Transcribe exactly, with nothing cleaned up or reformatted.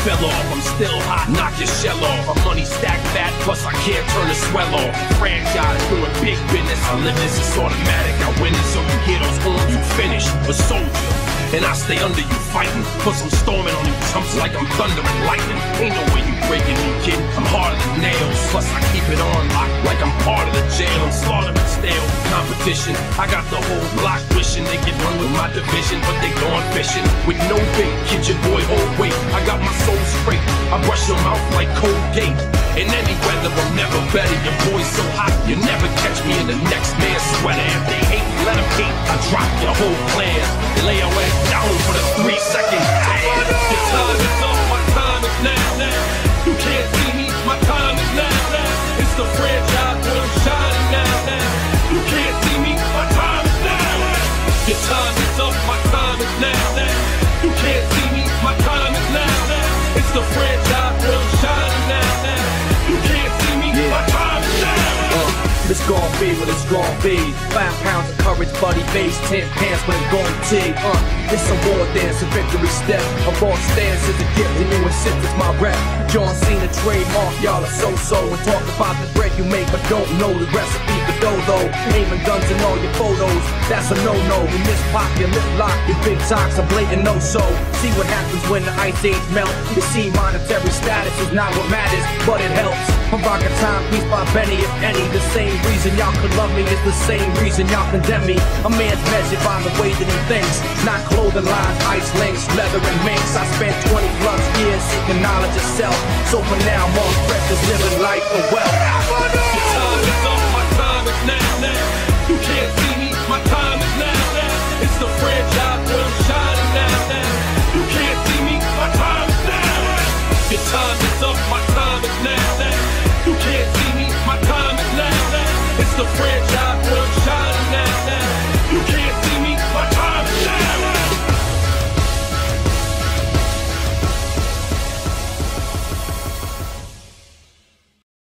fell off. I'm still hot, knock your shell off. My money stacked fat, plus I can't turn the swell off. Franchise doing big business. I live this, it's automatic. I win it, so you hear those horns, you finish. A soldier, and I stay under you fighting. Plus I'm storming on you chumps like I'm thunder and lightning. Ain't no way you breaking me, kid. I'm harder than nails. Plus I keep it on lock like I'm part of the jail. I'm slaughtering stale competition. I got the whole block wishing they could run with my division, but they gone fishing with no bait. Kid your boy, hold weight. I got my soul straight. I brush your mouth like Colgate. In any weather, I'm never better. Your boy's so hot, you never catch me in the next man's sweater. If they hate, let them hate. I drop your whole plan. Lay your ass down for the three seconds. Your time is up, my time is now. You can't see me, my time is now. It's the franchise where I'm shining now. You can't see me, my time is now. Your time is up, my time is now. You can't see me, my time is now. It's the franchise where I'm shining now. You can't see me, yeah. My time is now. Uh, it's gon' be what it's gon' be. Five pounds of courage, buddy base, ten pants when it's gon' tig. Uh, it's a war dance, a victory step. A boss stance is a gift, and you insist it's my rap. Jhon Cena trademark, y'all are so-so. And talk about the bread you make, but don't know the recipe for dough. Aiming guns in all your photos, that's a no-no. You mispop your lip lock, your big talks are blatant no-so. See what happens when the ice age melt. You see monetary status is not what matters, but it helps. I'm rocking timepiece by Benny, if any. The same reason y'all could love me is the same reason y'all condemn me. A man's measured by the way that he thinks, not clothing lines, ice links, leather and minks. I spent twenty plus years seeking knowledge of self, so for now more precious living life for wealth. Your time is up, my time is now. You can't see me, my time is now. It's the franchise where I'm shining now. You can't see me, my time is now. Your time is up, my time is now. You can't see me, my time is now. It's the franchise where I'm shining now. You can't